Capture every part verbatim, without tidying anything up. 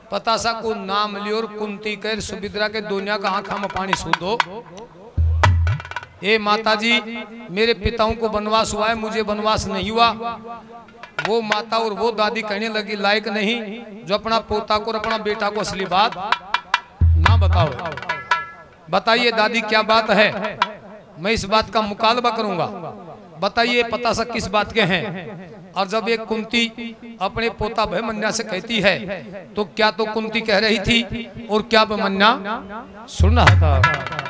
पतासा को नाम लियो और कुंती कर सुभद्रा के दुनिया का आंखा में पानी सूदो। ए माता जी, मेरे पिताओं को वनवास हुआ है, मुझे वनवास नहीं हुआ। वो माता और वो दादी कहने लगी लायक नहीं जो अपना पोता को और अपना बेटा को असली बात ना बताओ। बताइए दादी क्या बात है, मैं इस बात का मुकालबा करूंगा। बताइए पतासा किस बात के हैं। और जब एक कुंती अपने पोता अभिमन्या से कहती है तो क्या तो कुंती कह रही थी और क्या अभिमन्या सुन रहा था।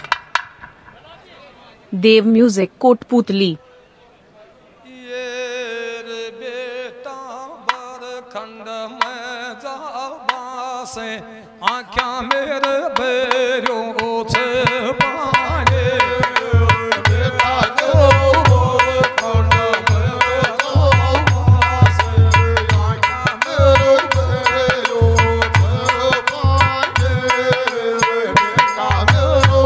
देव म्यूजिक कोटपुतली। ये रे बेटा बरखंड में जावा से आँखा मेरे बेरों से पाए बेटा जो बरखंड में जावा से आँखा मेरे बेरों से पाए बेटा जो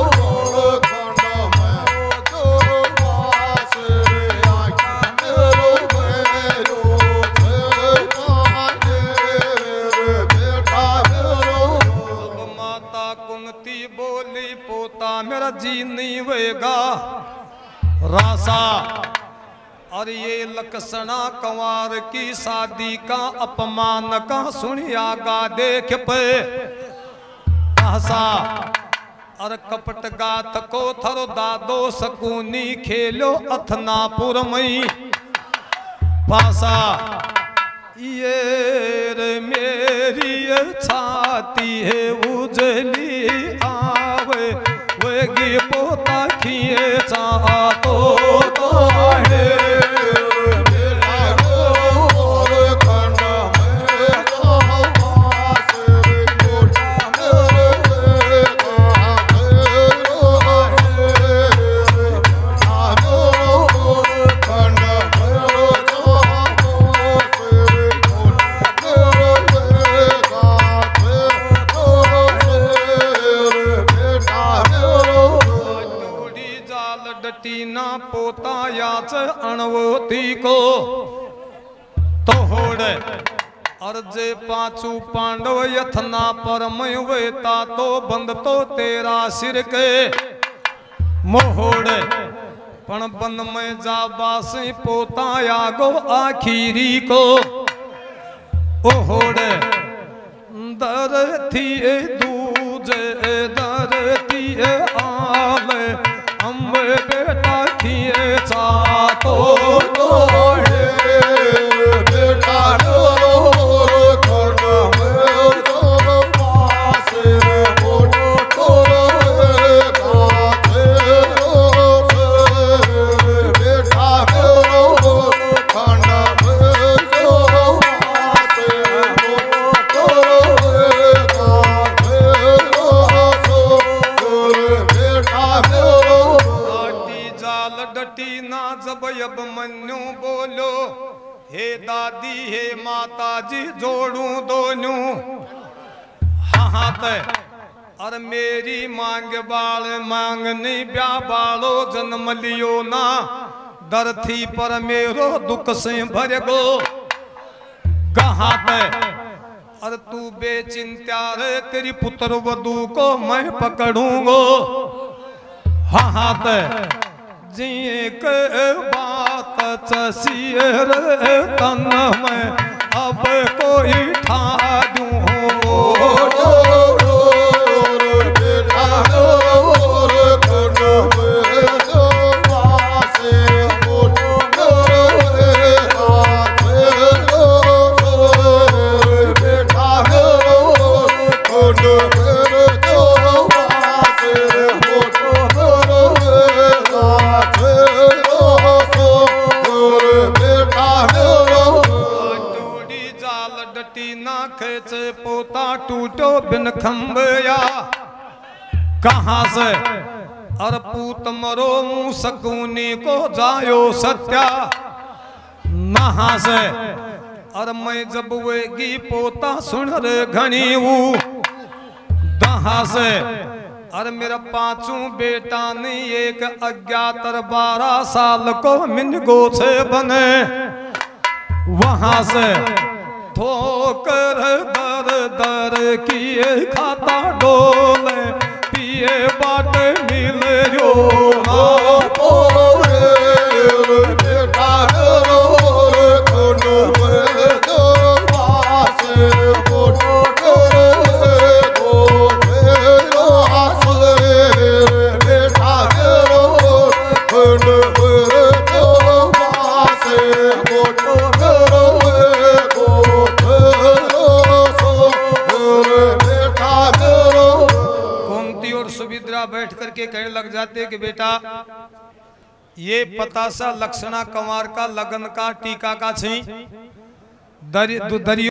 मेरा जी नहीं होएगा रासा। और ये लक्षणा कंवार की शादी का अपमान का सुनियागा देख पे रासा। और कपट गात को थरो दादो सकुनी खेलो अथनापुर मई पासा। ये रे मेरी छाती है उजली आवे वेगी पोता खिए चा तो तो है मेरा गोर खंड में जावा से मोटा मेरे का फेरो है मेरा गोर खंड में जावा से मोटा मेरे का फेरो है बेटा डटीना पोता याच अणवती को तोड़। और जे पांचू पांडव यथना परमय वेता तो बंद तो तेरा सिर के मोहोड़। पण बंद में जाबा से पोता यागो आखिरी को ओहोड़। दर थी दूजे दर थी आले अम्बे बेटा किए चा तो तो है बेटा डोर खंड में तो पास मोटो टोरे का फेरो से बेटा डोर खंड में तो पास मोटो टोरे का फेरो से बेटा डटी ना जब अब मन्यू बोलो हे दादी हे माता जी जोड़ू दोनों हाथ। और मेरी मांग बाल मांग नहीं ब्या बालो जन्म लियो ना डर थी पर मेरो दुख से भर गो गहात। और तू बेचिंत्या रे तेरी पुत्र वधू को मैं पकड़ूंगो हाथ। जिए के बात चसीर तन में अब कोई ठा दूँ बेटा पोता टूटो बिन खम्बया कहाँ से। और पूत मरो मुँह सकुनी को जायो सत्या नहा से। और मैं जब वेगी पोता सुन रे घनी वो दहा से। और मेरा पांचों बेटा ने एक अज्ञात बारह साल को मिन गो से बने वहां से ठोकर दर दर सागर किए खाता डोले पिए बाट मिले यो बेटा बैठ करके कहने लग जाते कि बेटा ये पतासा लक्षणा कंवार का लगन का टीका का छी दरियो